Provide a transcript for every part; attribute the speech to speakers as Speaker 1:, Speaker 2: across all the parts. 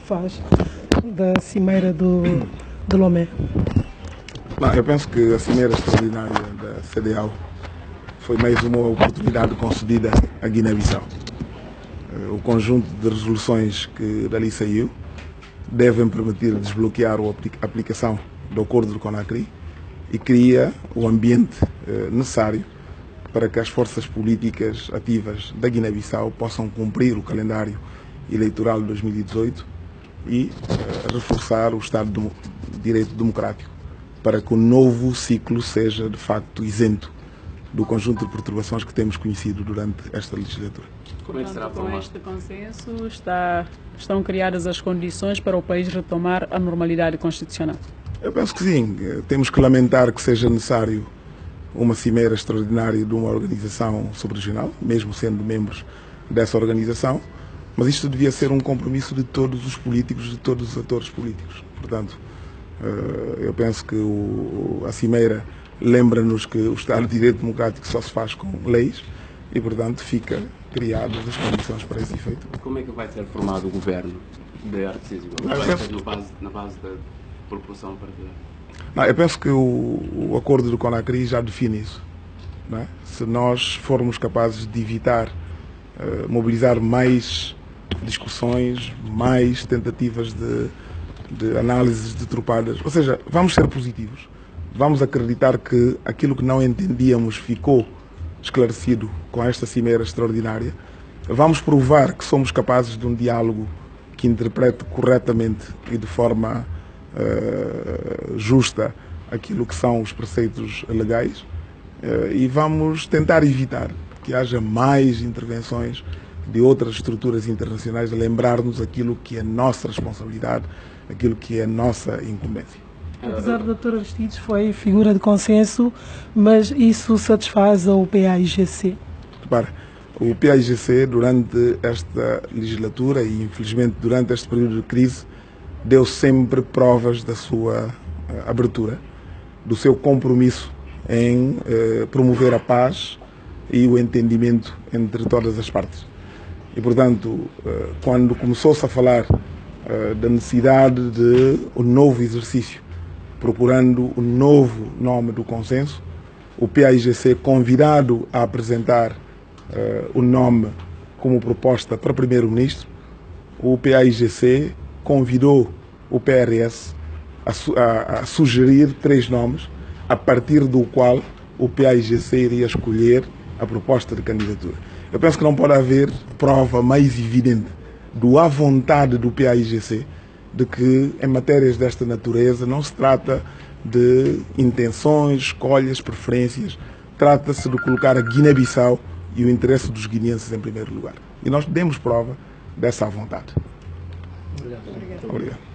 Speaker 1: faz da Cimeira de Lomé?
Speaker 2: Eu penso que a Cimeira Extraordinária da CEDEAO foi mais uma oportunidade concedida à Guiné-Bissau. O conjunto de resoluções que dali saiu devem permitir desbloquear a aplicação do acordo do Conakry e cria o ambiente necessário para que as forças políticas ativas da Guiné-Bissau possam cumprir o calendário eleitoral de 2018 e reforçar o Estado de Direito democrático para que o novo ciclo seja de facto isento do conjunto de perturbações que temos conhecido durante esta legislatura.
Speaker 3: Como é que será formado? Com este consenso estão criadas as condições para o país retomar a normalidade constitucional?
Speaker 2: Eu penso que sim. Temos que lamentar que seja necessário uma cimeira extraordinária de uma organização subregional, mesmo sendo membros dessa organização, mas isto devia ser um compromisso de todos os políticos, de todos os atores políticos. Portanto, eu penso que a cimeira lembra-nos que o Estado de Direito Democrático só se faz com leis e, portanto, fica criadas as condições para esse efeito.
Speaker 3: Como é que vai ser formado o governo de Artes Igual? Vai ser na base da proporção partidária?
Speaker 2: Eu penso que o acordo do Conakry já define isso. Não é? Se nós formos capazes de evitar mobilizar mais discussões, mais tentativas de análises deturpadas, ou seja, vamos ser positivos. Vamos acreditar que aquilo que não entendíamos ficou esclarecido com esta cimeira extraordinária. Vamos provar que somos capazes de um diálogo que interprete corretamente e de forma justa aquilo que são os preceitos legais e vamos tentar evitar que haja mais intervenções de outras estruturas internacionais a lembrar-nos aquilo que é nossa responsabilidade, aquilo que é nossa incumbência.
Speaker 1: Apesar do Dr. Aristides foi figura de consenso, mas isso satisfaz o PAIGC?
Speaker 2: Repara, o PAIGC durante esta legislatura e infelizmente durante este período de crise deu sempre provas da sua abertura, do seu compromisso em promover a paz e o entendimento entre todas as partes. E, portanto, quando começou-se a falar da necessidade de um novo exercício, procurando o novo nome do consenso, o PAIGC, convidado a apresentar o nome como proposta para primeiro-ministro, o PAIGC convidou o PRS a sugerir 3 nomes, a partir do qual o PAIGC iria escolher a proposta de candidatura. Eu penso que não pode haver prova mais evidente à vontade do PAIGC de que em matérias desta natureza não se trata de intenções, escolhas, preferências, trata-se de colocar a Guiné-Bissau e o interesse dos guineenses em primeiro lugar. E nós demos prova dessa vontade. Obrigado.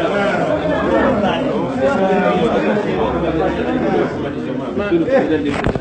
Speaker 3: Mas